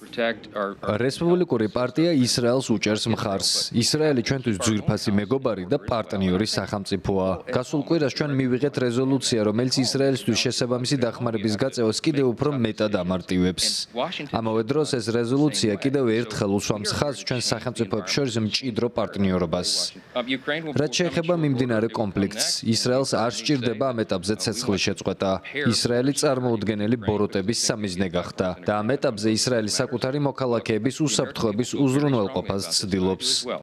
რესპუბლიკური პარტია ისრაელს უჭერს მხარს. ისრაელი ჩვენთვის ძვირფასი მეგობარი და პარტნიორი სახელმწიფოა. გასულ კვირას ჩვენ მივიღეთ რეზოლუცია, რომელიც ისრაელისთვის შესაბამისი დახმარების გაწევას კიდევ უფრო მეტად ამარტივებს. ამავე დროს ეს რეზოლუცია კიდევ ერთხელ უსვამს ხაზს ჩვენ სახელმწიფოებს შორის მჭიდრო პარტნიორობას. რაც შეეხება მიმდინარე კონფლიქტს, ისრაელს არ სჭირდება ამ ეტაპზე ცეცხლის შეწყვეტა. ისრაელი წარმოუდგენელი ბოროტების სამიზნე გახდა და ამ ეტაპზე ისრაელი საკუთარი მოქალაქეების უსაფრთხოების უზრუნველყოფას ცდილობს.